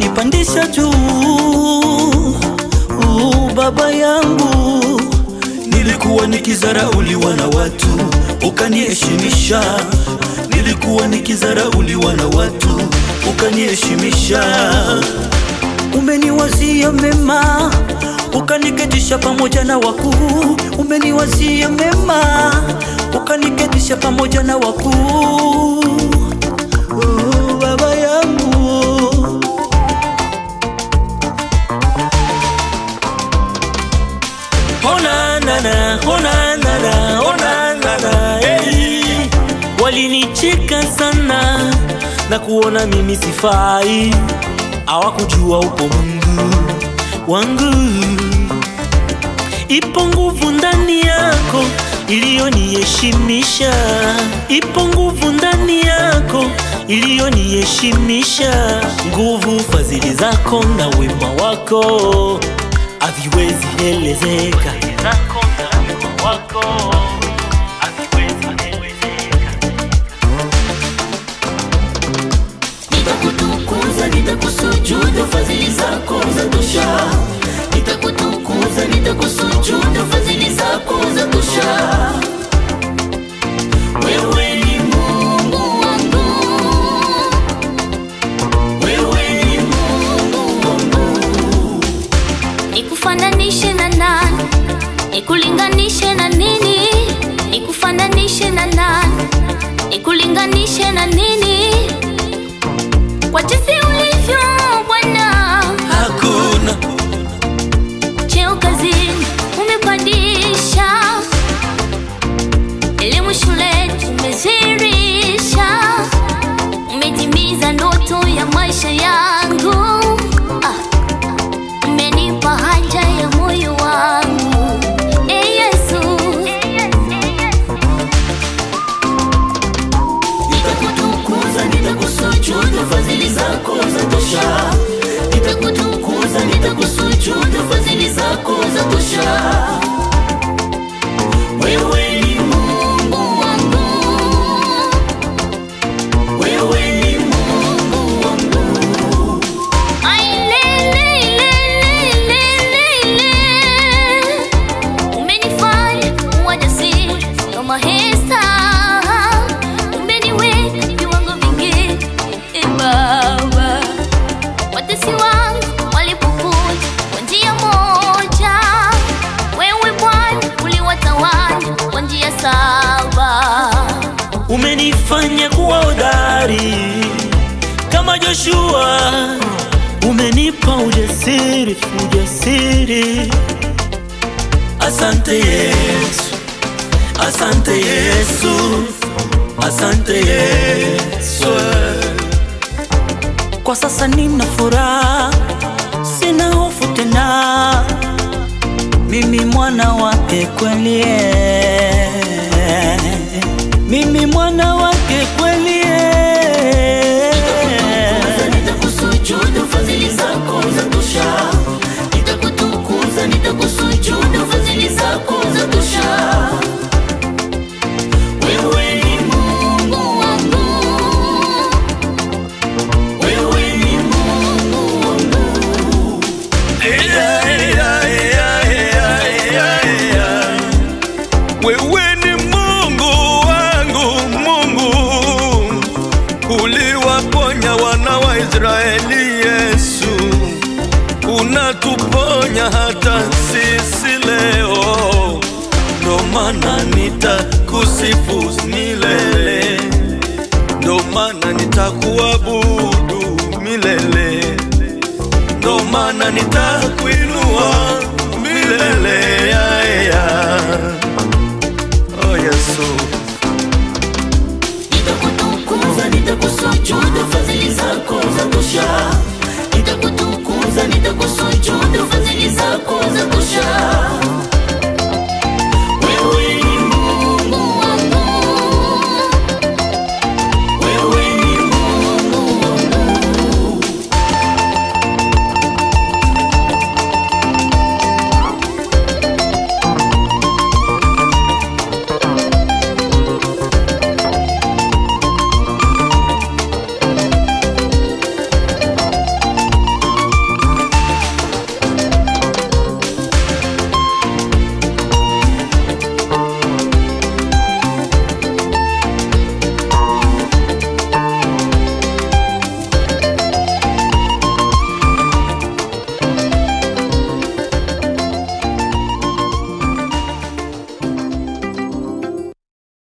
umenipandisha juu. Baba yangu, nilikuwa nikizarauliwa na watu, ukaniheshimisha. Nilikuwa nikizarauliwa na watu, ukaniheshimisha. Umeniwazia mema, ukaniketisha pamoja na wakuu. Umeniwazia mema, ukaniketisha pamoja na wakuu. Baba yangu, ona nana, ona nana, ona nana, hey. Walinicheka sana na kuona mimi sifai, hawakujua upo Mungu wangu. Ipo nguvu ndani yako iliyoniheshimisha, ipo nguvu ndani yako iliyoniheshimisha. Nguvu, fadhili zako na wema wako haviwezi elezeka. Zako na wema wako haviwezi elezeka. Nitakutukuza, nitakusujudu, fadhili zako zatosha. Nitakutukuza, nitakusujudu, fadhili zako zatosha. Wewe ni Mungu wangu, wewe ni Mungu wangu. Nikufananishe na nani? Nikulinganishe na nini? Nikufananishe na nani? Nikulinganishe na nini? Kwa jinsi ulivyo Bwana, hakuna. Cheo kazini umepandisha, elimu shuleni umezirisha, umetimiza ndoto ya maisha yangu. Umenipa haja ya moyo wangu, Yesu. Nitakutukuza, nitakusujudu, fadhili zako zatosha. Nitakutukuza, nitakusujudu, fadhili zako zatosha. Wewe ni Mungu wangu, wewe ni Mungu wangu. Umenifanya kuwa jasiri kama Hesta, umeniweka viwango vingi, Baba. Watesi wangu walipokuja kwa njia moja, wewe Bwana uliwatawanya kwa njia 7. Umenifanya kuwa hodari kama Joshua. Umenipa ujasiri, ujasiri. Asante Yesu, asante Yesu, asante Yesu. Kwa sasa nina furaha, sina hofu tena. Mimi mwana wake kweli, mimi mwana wake kweli. Nitakusujudu, fadhili zako zatosha. Nitakutukuza, nitakusujudu, fadhili zako zatosha. Wewe ni Mungu wangu, wewe ni Mungu wangu. Wewe ni Mungu wangu, Mungu. Uliwaponya wana wa Israeli, Yesu. Unatuponya hata sisi leo. Ndo maana nitakusifu milele, ndo maana nitakuabudu milele, ndo maana nitakuinua